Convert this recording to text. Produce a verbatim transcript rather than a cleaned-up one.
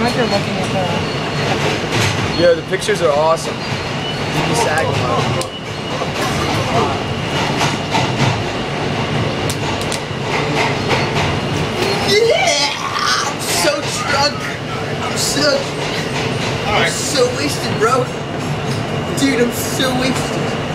like you're looking at the... Yeah, the pictures are awesome. You sag a lot. Yeah! I'm so drunk. I'm so... I'm so wasted, bro. Dude, I'm so wasted.